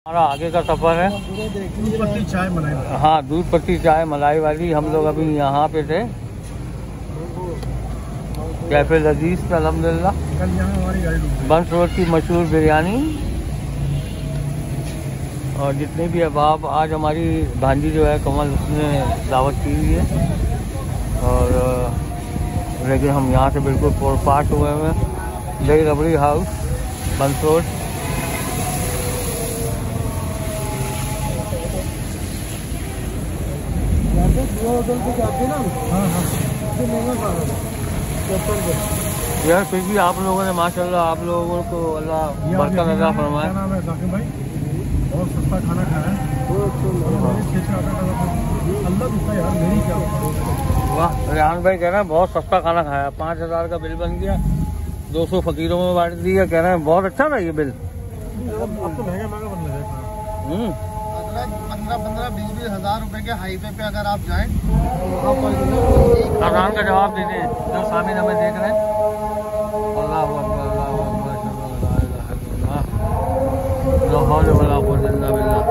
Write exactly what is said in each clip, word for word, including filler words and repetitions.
हमारा आगे का सफर है दूध पत्ती चाय मलाई। हाँ, दूध पत्ती चाय मलाई वाली। हम लोग अभी यहाँ पे थे कैफे लजीज पे अल्हम्दुलिल्लाह। कल यहाँ हमारी गाड़ी डूबी। बंस रोड की मशहूर बिरयानी और जितने भी अहबाब, आज हमारी भांजी जो है कमल, उसने दावत की हुई है। और लेकिन हम यहाँ से बिल्कुल पोरपाट हुए हैं। दही रबड़ी हाउस, बंस रोड। हाँ हाँ यार फिर भी आप लोगों ने माशाल्लाह, आप लोगों को अल्लाह बरकत अता फरमाए। क्या नाम है जाकिर भाई? बहुत सस्ता खाना खाया है। अल्लाह दूसरा यार, मेरी क्या। वाह, रेहान भाई कह रहे हैं बहुत सस्ता खाना खाया। पाँच हजार का बिल बन गया, दो सौ फकीरों में बांट दिया। कह रहे हैं बहुत अच्छा था ये बिल। अब तो महंगा महंगा बनने लगा। हम्म पंद्रह पंद्रह बीस बीस हजार रुपए के हाईवे पे अगर आप जाएं, अजान का जवाब दे दें जो सामने हमें देख रहे हैं। अल्लाह अकबर, अल्लाह अकबर, ला हौल वला कुव्वता इल्ला बिल्लाह।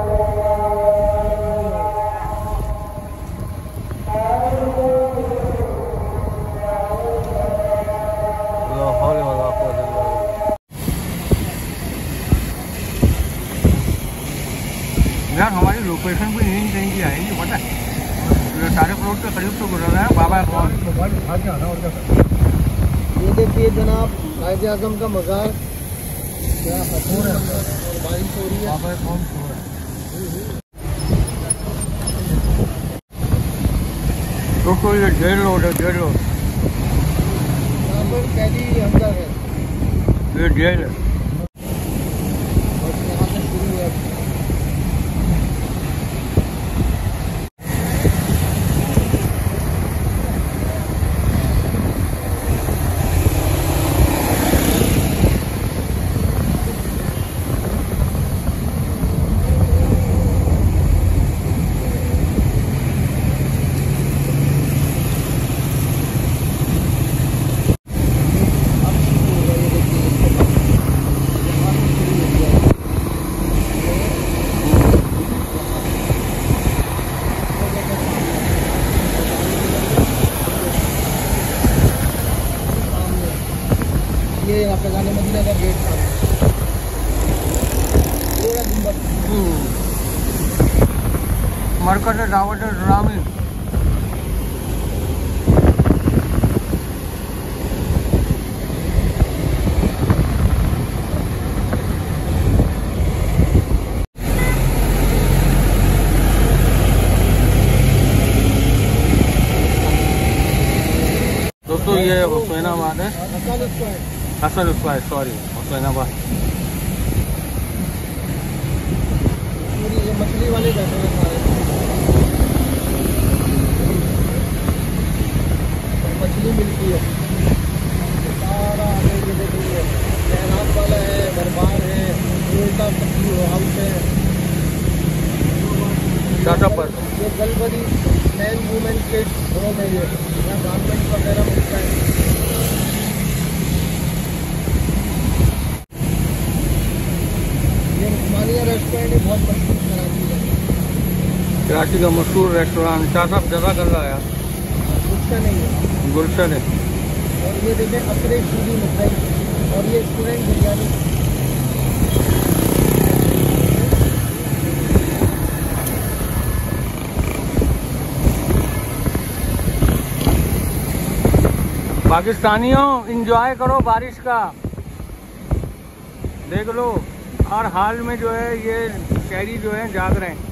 ला हौल वला कुव्वता इल्ला बिल्लाह। यार हमारी लोकेशन भी यहीं कहीं की आएंगी, पता है? सारे रोड के करीब तो गुजर रहा है। बाबा कौन मोबाइल उठा के आना और क्या। ये देखिए जनाब, कायदे आजम का मज़ार। क्या हसूर है और बारिश हो रही है। बाबा कौन सो रहा है? दोस्तों ये जेल रोड है, जेल रोड। यहाँ पर कैदी हमजा है। ये जेल है। और यहाँ से शुरू है। ये यहाँ पे जाने मदीना का गेट था। पूरा गुंबद। मरकज दावत इस्लामी। दोस्तों ये हुसैनाबाद है, हसन स्क्वायर, सॉरी हुसैनाबाद। ये मछली वाले बैठे हैं सारे। मछली मिलती है सारा। आगे ये देखिए तैनात वाला है, दरबार है, उल्टा मछली हाउस है। टाटा पर ये गलबरी मैन वुमेन किड्स होम है। ये यहाँ गारमेंट्स वगैरह मिलता है। ये उस्मानिया रेस्टोरेंट ही बहुत मशहूर कराची है। कराची का मशहूर रेस्टोरेंट। क्या सब जगह कर रहा है यार? गुलशन है ये। गुलशन है। और ये देखें असरे सूदी मिठाई। और ये स्टूडेंट बिरयानी। पाकिस्तानियों एंजॉय करो बारिश का, देख लो। हर हाल में जो है ये शहरी जो है जाग रहे हैं।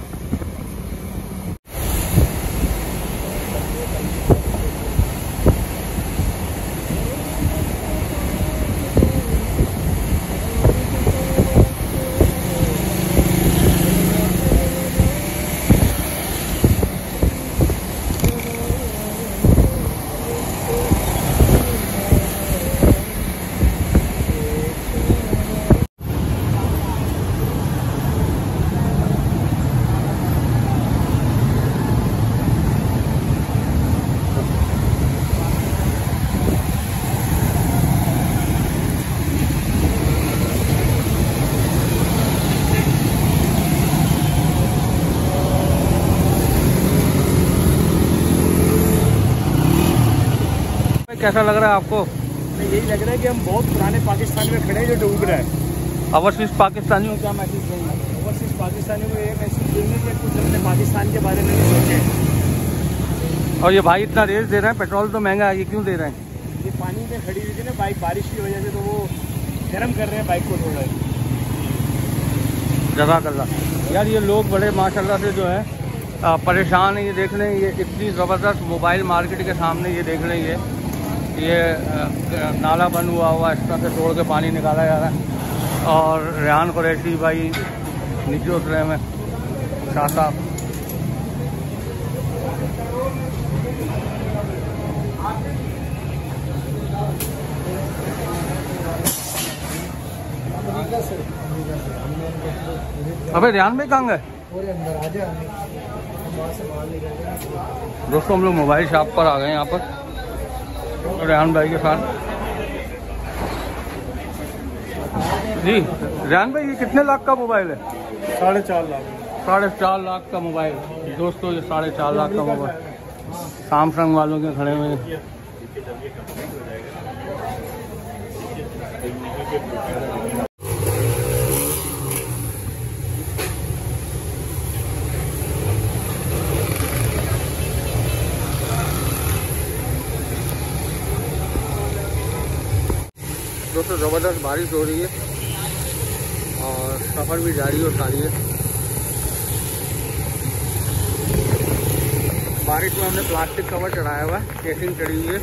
कैसा लग रहा है आपको? यही लग रहा है कि हम बहुत पुराने पाकिस्तान में खड़े हैं जो डूब रहा है। ओवरसीज पाकिस्तानियों क्या मैसेज देंगे? ओवरसीज पाकिस्तानियों को ये मैसेज देंगे कि कुछ अपने पाकिस्तान के बारे में नहीं सोचें। और ये भाई इतना रेट दे रहे हैं, पेट्रोल तो महंगा है, ये क्यों दे रहे हैं? ये पानी में खड़ी हुई थी ना बाइक, बारिश की वजह से, तो वो गर्म कर रहे हैं बाइक को थोड़ा। जज़ाकल्लाह। यार ये लोग बड़े माशाल्लाह से जो है आ, परेशान है। ये देख लें, ये इतनी ज़बरदस्त मोबाइल मार्केट के सामने ये देख लें, ये ये आ, नाला बंद हुआ हुआ, इस तरह से तोड़ के पानी निकाला जा रहा है। और रेहान कुरैशी भाई नीचे उतरे में, शाह साहब। अबे रेहान भाई कहाँ गए? दोस्तों हम लोग मोबाइल शॉप पर आ गए यहाँ पर रेहान भाई के साथ। जी रेहान भाई, ये कितने लाख का मोबाइल है? साढ़े चार लाख साढ़े चार लाख का मोबाइल। दोस्तों ये साढ़े चार लाख का मोबाइल सैमसंग वालों के खड़े हुए। दोस्तों ज़बरदस्त बारिश हो रही है और सफ़र भी जारी और सारी है। बारिश में हमने प्लास्टिक कवर चढ़ाया हुआ है, केसिंग चढ़ी हुई है।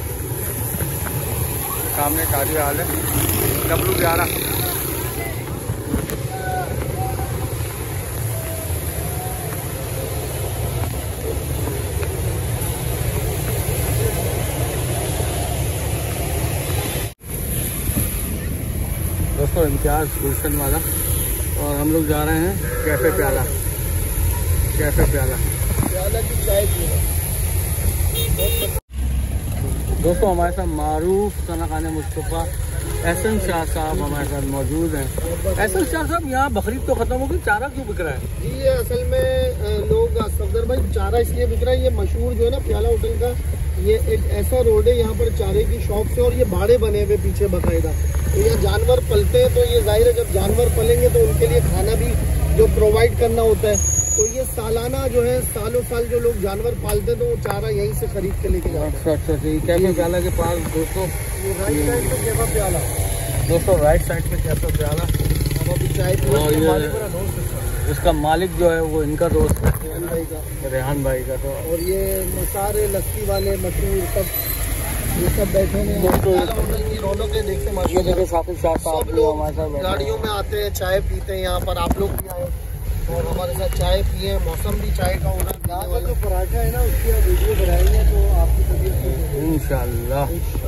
सामने शादी हाल है, डब्लू ग्यारह। दोस्तों इम्तियाज़ गुलशन वाला, और हम लोग जा रहे हैं कैफे प्याला। कैफे प्याला प्याला की चाय पीना। दोस्तों हमारे साथ मारूफ खाना खाने मुस्तफ़ा एहसन शाह साहब हमारे साथ मौजूद हैं। एहसन शाह साहब, यहाँ बकरीद तो खत्म हो गई, चारा क्यों बिक रहा है? जी ये असल में लोग सफदर भाई चारा इसलिए बिक रहा है, ये मशहूर जो है ना प्याला होटल का, ये एक ऐसा रोड है यहाँ पर चारे की शॉप से, और ये भाड़े बने हुए पीछे बाकायदा। तो यहाँ जानवर पलते हैं, तो ये जाहिर है जब जानवर पलेंगे तो उनके लिए खाना भी जो प्रोवाइड करना होता है, तो ये सालाना जो है सालों साल जो लोग जानवर पालते हैं तो वो चारा यहीं से खरीद के लेके जाते हैं। अच्छा अच्छा ठीक। कैफे प्याला के पास दोस्तों राइट साइड पे कैफे प्याला, दोस्तों राइट साइड पे कैफे प्याला। हम अभी चाय पी और रहे ये हैं। इसका मालिक जो है वो इनका दोस्त है, रेहान भाई का। रेहान भाई का। तो और ये मसारे लस्सी वाले मशहूर सब, ये सब बैठे हैं दोस्तों। होटल की रौनकें देखते हैं। ये देखो साकिब शाह साहब सब लोग हमारे साथ लोग बैठे हैं। गाड़ियों में आते हैं, चाय पीते हैं। यहाँ पर आप लोग भी आए और हमारे साथ चाय पिए। मौसम भी चाय का हो रहा है। यहाँ का जो पराठा है ना उसकी आप वीडियो बनाएंगे तो आपकी तबीयत इंशाल्लाह।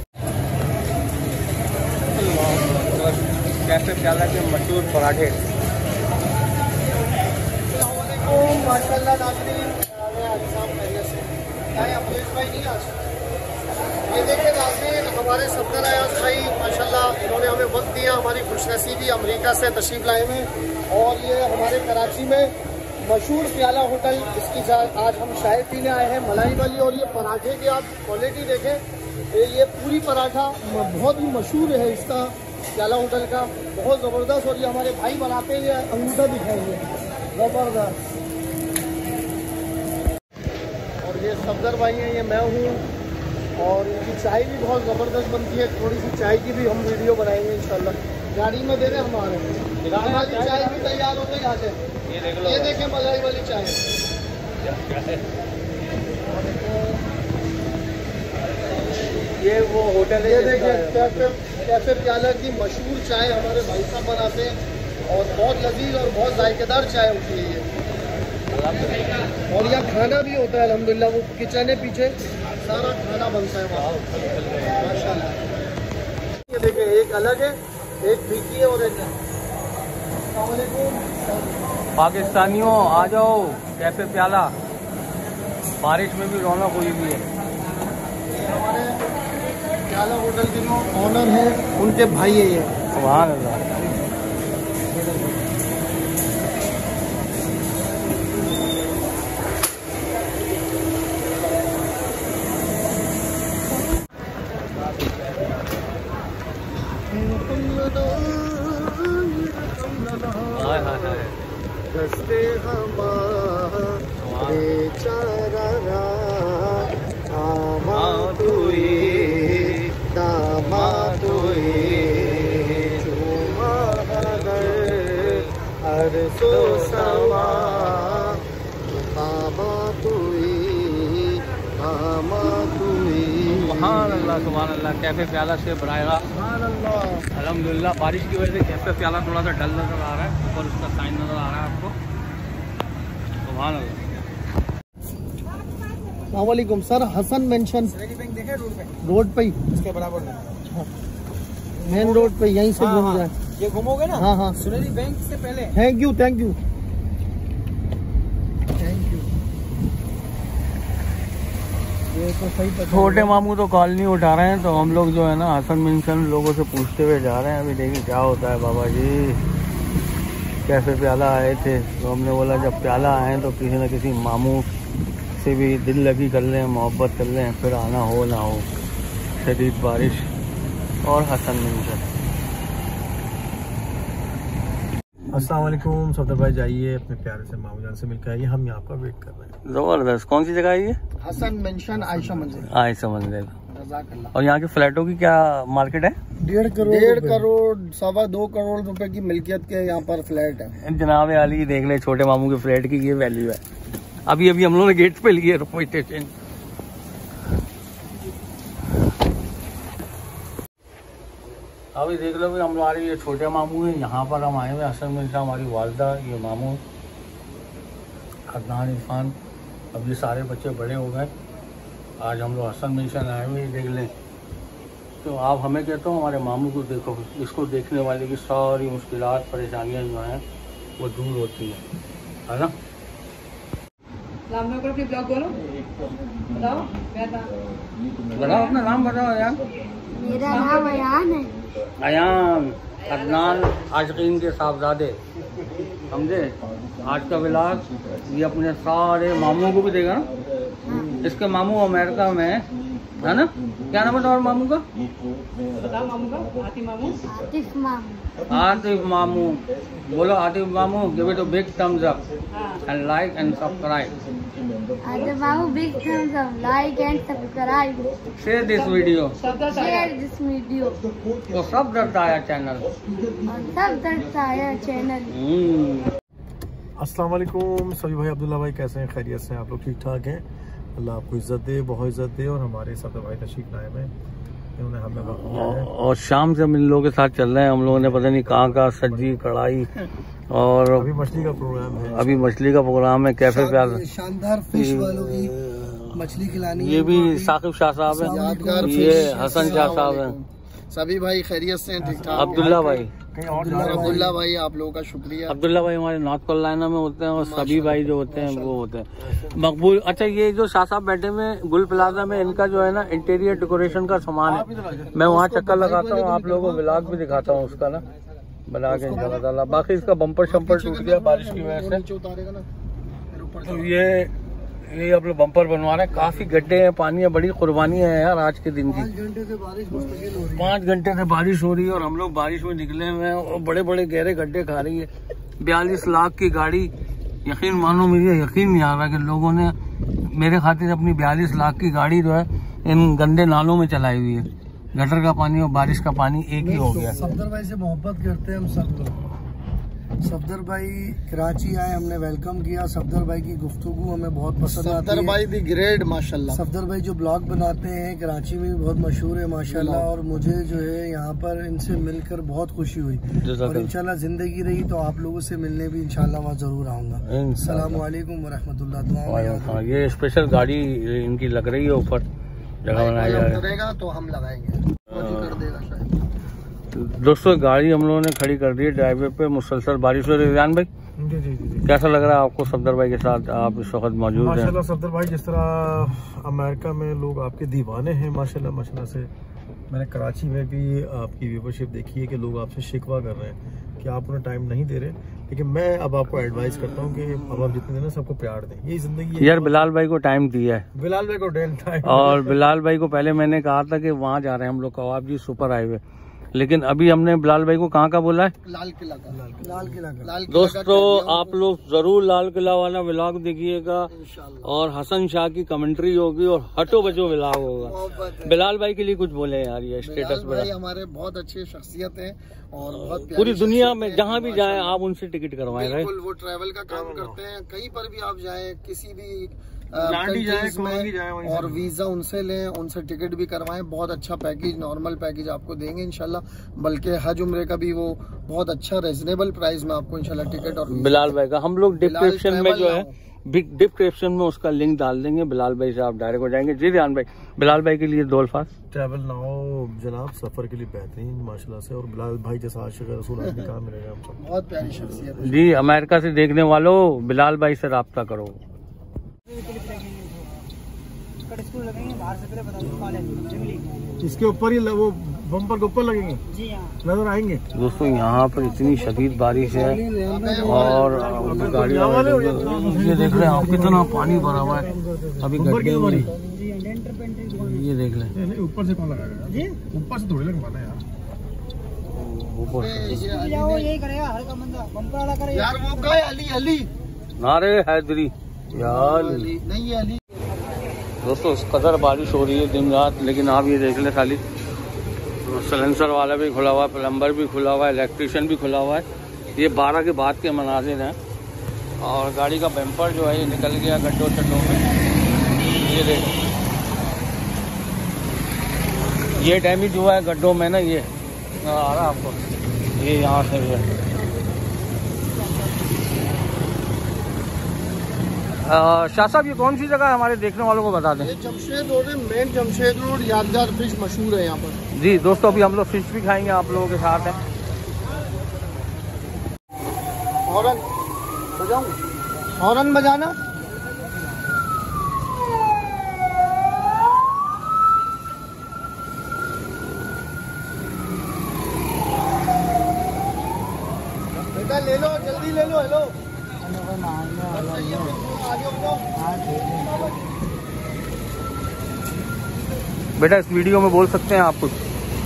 कैफे प्याला के मशहूर पराठे। माशाल्लाह नाज़रीन, अमरीश भाई नहीं आज ये देखिए नाज़रीन, हमारे सफदर अयाज भाई माशाल्लाह इन्होंने हमें वक्त दिया। हमारी खुशनसीबी अमेरिका से तशरीफ लाए हुए, और ये हमारे कराची में मशहूर प्याला होटल, इसकी आज हम चाय पीने आए हैं मलाई वाली। और ये पराठे की आप क्वालिटी देखें, ये पूरी पराठा बहुत ही मशहूर है इसका प्याला होटल का, बहुत ज़बरदस्त। और ये हमारे भाई बनाते हैं, ये अंगूठा दिखाएंगे, ज़बरदस्त। और ये सफदर भाई हैं, ये मैं हूँ, और इनकी चाय भी बहुत ज़बरदस्त बनती है। थोड़ी सी चाय की भी हम वीडियो बनाएंगे इंशाल्लाह। गाड़ी में दे दें हमारे, हमारी चाय भी तैयार होते जाते हैं। ये देखें मलाई वाली चाय, ये वो होटल है, ये देखें कैफे कैफे प्याला की मशहूर चाय हमारे भाई साहब बनाते हैं, और बहुत लजीज और बहुत जायकेदार चाय होती है ये। और यहाँ खाना भी होता है अल्हम्दुलिल्लाह, वो किचन है पीछे, सारा खाना बनता है वहाँ माशाल्लाह। ये देखें एक अलग है, एक फीकी है और एक। अस्सलाम वालेकुम पाकिस्तानियों आ जाओ कैफे प्याला। बारिश में भी रौनक हुई हुई है। हमारे प्याला होटल के जो ऑनर है उनके भाई है ये। सुभान अल्लाह। दस्ते हमारे चारा आमा तुई दामा तुई अरसो समा बाबा तुई आमा तुई। सुभान अल्लाह सुभान अल्लाह। कैफे प्याला से बनाएगा अल्हम्दुलिल्लाह। बारिश की वजह से कैफे प्याला थोड़ा सा डल नजर आ रहा है और उसका साइन नजर आ रहा है आपको। सुभान अल्लाह। अस्सलामुअलैकुम सर, हसन मेंशन बैंक देखे रोड पे, रोड पे ही इसके बराबर में मेन रोड पे यहीं से घूम जाए। ये घूमोगे ना? हाँ हाँ सुनेरी बैंक से पहले। Thank you thank you thank you. ये तो सही पता। छोटे मामू तो कॉल नहीं उठा रहे हैं, तो हम लोग जो है ना हसन मिंशन लोगों से पूछते हुए जा रहे हैं। अभी देखिए क्या होता है। बाबा जी कैफे प्याला आए थे, तो हमने बोला जब प्याला आए तो किसी न किसी मामू से भी दिल लगी कर लें, मोहब्बत कर लें, फिर आना हो ना हो। शदीद बारिश और हसन मिंशन। अस्सलाम वालेकुम सफदर भाई, जाइए अपने प्यारे से मामू जान से मिलकर आइए, हम यहाँ आपका वेट कर रहे हैं। जबरदस्त। कौन सी जगह है ये? हसन मेंशन आयशा मंजिल। आई समझ लेगा। जज़ाकल्लाह। और यहाँ के फ्लैटों की क्या मार्केट है? डेढ़ करोड़ डेढ़ करोड़ सवा दो करोड़ रुपए की मिल्कियत के यहाँ पर फ्लैट है। जनाब आली देख ले, छोटे मामू के फ्लैट की ये वैल्यू है। अभी अभी हम लोगों ने गेट पे लिए रोपवे स्टेशन। अभी देख लो भाई, हमारे ये छोटे मामू हैं, यहाँ पर हम आए हुए हसन मिंशन, हमारी वालदा, ये मामू अदनान इरफान। अब ये सारे बच्चे बड़े हो गए। आज हम लोग हसन मिंशन आए हुए, देख लें। तो आप हमें कहते हो हमारे मामू को देखो, इसको देखने वाले की सारी मुश्किलात परेशानियाँ जो हैं वो दूर होती हैं, है ना? नाम में अपनी ब्लॉग बोलो, बताओ। बताओ अपना नाम बताओ यार। मेरा नाम अयान है। अयान अदनान आशिकीन के साहबजादे, समझे? आज का विलास ये अपने सारे मामू को भी देगा ना। इसके मामू अमेरिका में है ना। क्या नाम है और मामू का? बताओ मामू का। आतिफ मामू। आतिफ मामू। आतिफ मामू। बोलो आतिफ मामू, give it a big thumbs up and like and subscribe. Atif मामू, big thumbs up, like and subscribe. Share this video. Share this video. तो सब दर्द आया चैनल। और सब दर्द आया चैनल। अस्सलाम वालेकुम सभी भाई, अब्दुल्ला भाई कैसे हैं? खैरियत से हैं? आप लोग ठीक ठाक हैं? अल्लाह आपको इज्जत दे, बहुत इज्जत दे। और हमारे सफदर भाई तशरीफ लाए हैं, इन्होंने हमें वक्त दिया है। और शाम से हम इन लोगों के साथ चल रहे हैं। हम लोगों ने पता नहीं कहाँ का सब्जी कढ़ाई और अभी मछली का प्रोग्राम है। अभी मछली का प्रोग्राम है कैफे प्याला। शानदार फिश वालों की मछली खिलानी ये भी साकिब शाह साहब हैं, ये हसन शाह साहब हैं, सभी भाई खैरियत से हैं, ठीक ठाक। अब्दुल्ला भाई अब्दुल्ला भाई आप लोगों का शुक्रिया। अब्दुल्ला भाई हमारे नॉर्थ कैरोलिना में होते हैं, और सभी भाई जो होते हैं वो होते हैं मकबूल। अच्छा, ये जो शाह साहब बैठे हुए गुल प्लाजा में, इनका जो है ना इंटीरियर डेकोरेशन का सामान है। मैं वहाँ चक्कर लगाता हूँ, आप लोगों को व्लॉग भी दिखाता हूँ उसका ना बना के इंशाल्लाह। बाकी इसका बम्पर शम्पर टूट गया बारिश की वजह से, तो ये ये अब लोग बम्पर बनवा रहे हैं। काफी गड्ढे हैं, पानी है, बड़ी कुर्बानी है यार आज के दिन की। पाँच घंटे से बारिश मुस्तकिल हो रही है। पाँच घंटे से बारिश हो रही है और हम लोग बारिश में निकले हुए हैं और बड़े बड़े गहरे गड्ढे खा रही है। बयालीस लाख की गाड़ी, यकीन मानो मुझे यकीन नहीं आ रहा कि लोगों ने मेरे खातिर अपनी बयालीस लाख की गाड़ी जो है इन गंदे नालों में चलाई हुई है। गटर का पानी और बारिश का पानी एक ही हो गया। सफदर भाई से मोहब्बत करते हैं हम सब लोग। सफदर भाई कराची आए, हमने वेलकम किया। सफदर भाई की गुफ्तगू हमें बहुत पसंद आती है। सफदर भाई दी ग्रेड माशाल्लाह। सफदर भाई जो ब्लॉग बनाते हैं कराची में भी बहुत मशहूर है माशाल्लाह। और मुझे जो है यहाँ पर इनसे मिलकर बहुत खुशी हुई और इंशाल्लाह जिंदगी रही तो आप लोगों से मिलने भी इंशाल्लाह वहाँ जरूर आऊँगा। अस्सलाम वालेकुम व रहमतुल्लाह। ये स्पेशल गाड़ी इनकी लग रही है ऊपर, जगह बनाया जा रहा है तो हम लगाएंगे, कर देगा शायद। दोस्तों गाड़ी हम लोगों ने खड़ी कर दी है ड्राइवे पे, मुसलसल बारिश हो रही है। रियान भाई जी जी जी कैसा लग रहा है आपको सफदर भाई के साथ आप इस वक्त मौजूद हैं? माशाल्लाह सफदर भाई, जिस तरह अमेरिका में लोग आपके दीवाने हैं माशाल्लाह माशाल्लाह से, मैंने कराची में भी आपकी व्यूवरशिप देखी है कि लोग आपसे शिकवा कर रहे हैं कि आप उन्हें टाइम नहीं दे रहे। लेकिन मैं अब आपको एडवाइस करता हूँ कि अब आप जितने देना सबको प्यार दें, यही जिंदगी है। यार बिलाल भाई को टाइम दिया है, बिलाल भाई को डेल टाइम। और बिलाल भाई को पहले मैंने कहा था कि वहाँ जा रहे हैं हम लोग कवाब जी सुपर हाईवे, लेकिन अभी हमने बिलाल भाई को कहाँ का बोला है? लाल किला का। लाल किला का। लाल किला दोस्तों आप लोग जरूर लाल किला वाला व्लॉग देखिएगा और हसन शाह की कमेंट्री होगी और हटो बचो व्लॉग होगा। बिलाल भाई के लिए कुछ बोले यार, ये स्टेटस भाई हमारे बहुत अच्छी शख्सियत है और बहुत पूरी दुनिया में जहाँ भी जाए आप उनसे टिकट करवाएं। बिल्कुल, वो ट्रैवल का काम करते हैं, कहीं पर भी आप जाए, किसी भी कंट्रीज में जाए और वीजा उनसे लें, उनसे टिकट भी करवाएं। बहुत अच्छा पैकेज, नॉर्मल पैकेज आपको देंगे इंशाल्लाह। बल्कि हज उम्रे का भी वो बहुत अच्छा रीजनेबल प्राइस में आपको इंशाल्लाह टिकट और बिलाल भाई का हम लोग डिस्क्रिप्शन में जो है डिस्क्रिप्शन में उसका लिंक डाल देंगे। बिलाल भाई से आप डायरेक्ट हो जाएंगे। जी ध्यान भाई, बिलाल भाई के लिए दो अल्फाज। ट्रैवल नाउ जनाब सफर के लिए बेहतरीन माशाल्लाह से, और बिलाल भाई जैसा आशिक रसूल आदमी कहाँ मिलेगा आपको। बहुत प्यारी शख्सियत है जी। अमेरिका से देखने वालों बिलाल भाई से राब्ता करो। इसके ऊपर ही वो बम्पर के ऊपर लगेंगे, नजर आएंगे। दोस्तों यहाँ पर इतनी शदीद बारिश है और गाड़ी ये देख रहे हैं आप कितना पानी भरा हुआ है अभी गड्ढे में। ये देख लें ऊपर से कौन लगाएगा जी? ऊपर से थोड़ी लगवाना है यार, यार। वो गए अली अली नारे हैदरी यार नहीं है अली। दोस्तों इस कदर बारिश हो रही है दिन रात, लेकिन आप ये देख लें खाली सलेंसर वाला भी खुला हुआ है, प्लम्बर भी खुला हुआ है, इलेक्ट्रिशियन भी खुला हुआ है। ये बारह के बाद के मनाजिर हैं और गाड़ी का बम्पर जो है ये निकल गया गड्ढों चड्ढों में। ये देखो ये डैमेज हुआ है गड्ढों में ना, ये आ रहा आपको, ये यहाँ से ये शाह साहब ये कौन सी जगह है हमारे देखने वालों को बता दें। ये जमशेद रोड है, main Jamshed road, Yadgar fish मशहूर है यहाँ पर। जी दोस्तों अभी हम लोग फिश भी खाएंगे आप लोगों के साथ हैं। हॉर्न बजाऊं? हॉर्न बजाना। बेटा ले लो, जल्दी ले लो। हेलो बेटा इस वीडियो में बोल सकते हैं आप कुछ?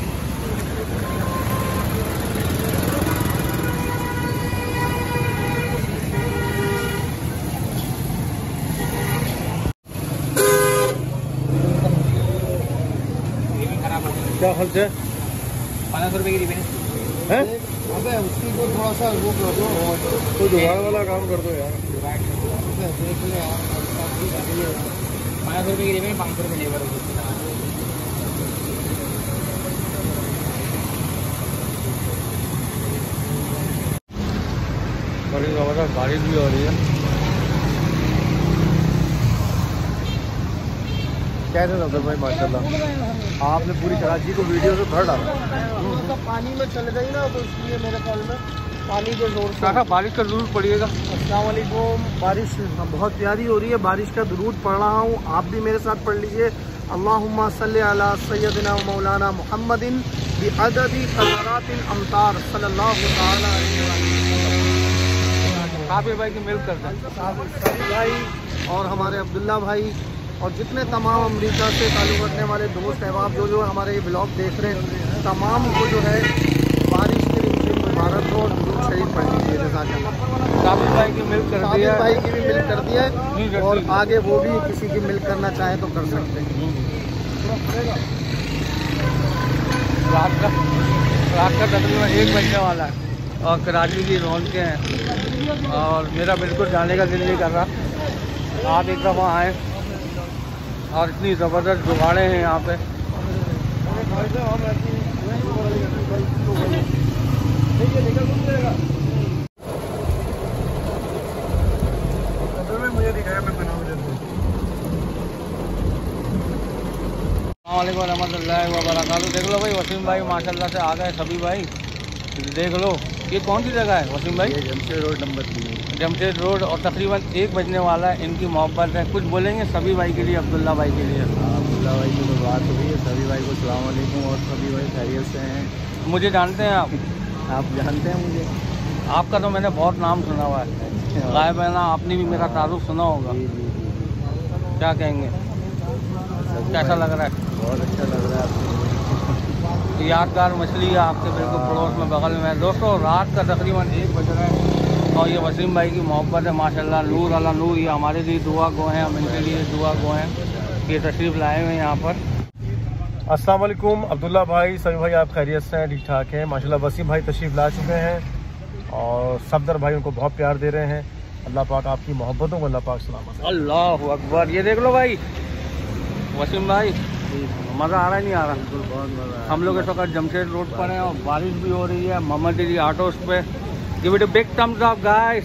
क्या खर्च है? पाँच सौ रुपये की रिबेन है। अबे उसकी को थोड़ा सा वो कर दो, तो जुगाड़ वाला काम कर दो यार। देख ले यार, पाँच सौ रुपये की रिबेन, पाँच सौ रुपये लेबर। बड़ी ज़बरदस्त बारिश भी हो रही है। कैसे नजर भाई माशाल्लाह आपने पूरी कराची को वीडियो से भर डाला। तो पानी में चल गई ना, तो इसलिए मेरे ख्याल में पानी के जोर से। काका बारिश का जरूर पड़िएगा। अस्सलाम वालेकुम। बारिश बहुत प्यारी हो रही है, बारिश का दुरूद पढ़ रहा हूँ, आप भी मेरे साथ पढ़ लीजिए। अल्लाहुम्मा सल्ली अला सय्यदिना व मौलाना मुहम्मदिन बिअददी क़तरातिल अमतार सल्लल्लाहु तआला अलैहि वसल्लम। काफिर भाई की मिल्क करता है, काफिर भाई और हमारे अब्दुल्ला भाई और जितने तमाम अमेरिका से ताल्लुक़ रखने वाले दोस्त अहबाब जो जो हमारे ये ब्लॉग देख रहे हैं, तमाम को जो है बारिश के लिए मुबारक हो और दुरूद शरीफ पढ़ लीजिए। जज़ाकल्लाह। काफिर भाई की मिल्क कर दी है, भाई की भी मिल्क कर दी है और आगे वो भी किसी की मिल्क करना चाहे तो कर सकते हैं। रात का रात का तकरीबन एक बजने वाला है और कराची की रौनकें हैं और मेरा बिल्कुल जाने का दिल नहीं कर रहा। आप एक दफ़ा आए और इतनी ज़बरदस्त जुगाड़े हैं यहाँ पे। मुझे दिखाया मैं बना अस्सलाम वालेकुम रहमतुल्लाहि व बरकातहू। देख लो भाई वसीम भाई माशाल्लाह से आ गए सभी भाई। देख लो ये कौन सी जगह है वसीम भाई? जमशेद रोड नंबर तीन, जमशेद रोड और तकरीबन एक बजने वाला है। इनकी मोहब्बत है, कुछ बोलेंगे सभी भाई के लिए, अब्दुल्ला भाई के लिए? अब्दुल्ला भाई की तो बात हुई है, सभी भाई को सलाम वालेकुम और सभी भाई खैरियत से हैं। मुझे जानते हैं आप? आप जानते हैं मुझे? आपका तो मैंने बहुत नाम सुना हुआ है, गायब है ना, आपने भी मेरा तारुफ सुना होगा। क्या कहेंगे, कैसा लग रहा है? बहुत अच्छा लग रहा है। यादगार मछली आपके बिल्कुल पड़ोस में बगल में। दोस्तों रात का तकरीबन एक बज रहा है और ये वसीम भाई की मोहब्बत है माशाल्लाह, नूर अला नूर। ये हमारे लिए दुआ गो हैं, हम इनके लिए दुआ गो हैं कि तशरीफ़ लाए हुए हैं यहाँ पर। अस्सलाम वालेकुम अब्दुल्ला भाई, सभी भाई आप खैरियत से हैं, ठीक ठाक हैं माशाल्लाह। वसीम भाई तशरीफ़ ला चुके हैं और सफदर भाई उनको बहुत प्यार दे रहे हैं। अल्लाह पाक आपकी मोहब्बतों को अल्लाह पाक सलामत। अल्लाह अकबर। ये देख लो भाई वसीम भाई, मज़ा आ रहा है नहीं आ रहा? बहुत मज़ा। हम लोग इस वक्त जमशेद रोड पर हैं और बारिश भी हो रही है। मोहम्मद अली ऑटोस पे give it a big thumbs up guys.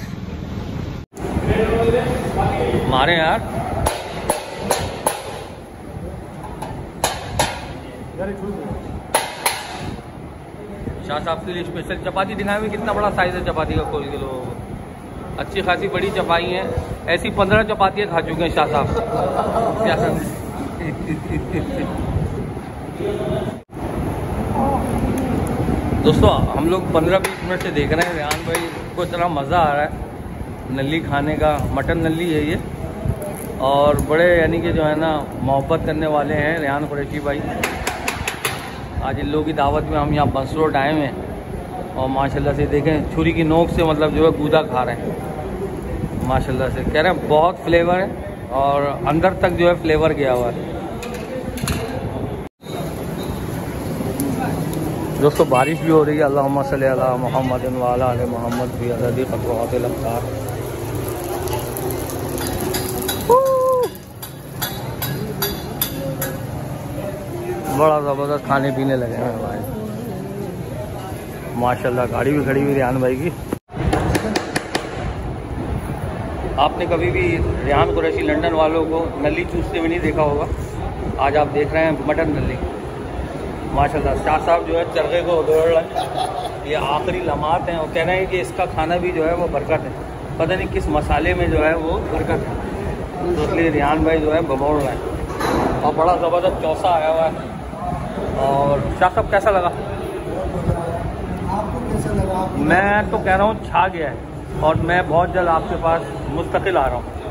मारे यार शाह साहब के लिए स्पेशल चपाती दिखाए हुए। कितना बड़ा साइज है चपाती का, खोल के लोगों को। अच्छी खासी बड़ी चपाई है, ऐसी पंद्रह चपातियाँ खा चुके हैं शाह साहब। क्या सर दोस्तों हम लोग पंद्रह बीस मिनट से देख रहे हैं रेहान भाई को इतना मज़ा आ रहा है नल्ली खाने का। मटन नल्ली है ये और बड़े यानी कि जो है ना मोहब्बत करने वाले हैं रेहान कुरैशी भाई। आज इन लोगों की दावत में हम यहाँ बंस रोड आए हैं और माशाल्लाह से देखें छुरी की नोक से मतलब जो है गूदा खा रहे हैं माशाल्लाह से। कह रहे हैं बहुत फ्लेवर है और अंदर तक जो है फ्लेवर गया हुआ है। दोस्तों बारिश भी हो रही है। अल्लाहुम्मा सल्ली अला मुहम्मद व अला आले मुहम्मद भी अददी क़त्वातिल अब्तार। बड़ा ज़बरदस्त खाने पीने लगे हैं भाई माशाल्लाह। गाड़ी भी खड़ी हुई रेहान भाई की। आपने कभी भी रेहान कुरैशी लंदन वालों को नल्ली चूसते हुए नहीं देखा होगा। आज आप देख रहे हैं मटन नल्ली माशाल्लाह। शाह साहब जो है चरखे को दौड़ रहे हैं। ये आखिरी लम्हात हैं और कह रहे हैं कि इसका खाना भी जो है वो बरकत है। पता नहीं किस मसाले में जो है वो बरकत है, तो इसलिए रेहान भाई जो है बमोड़ रहे हैं और बड़ा ज़बरदस्त चौसा आया हुआ है। और शाह साहब कैसा लगा? आपको कैसा लगा? मैं तो कह रहा हूँ छा गया है और मैं बहुत जल्द आपके पास मुस्तकिल आ रहा हूँ।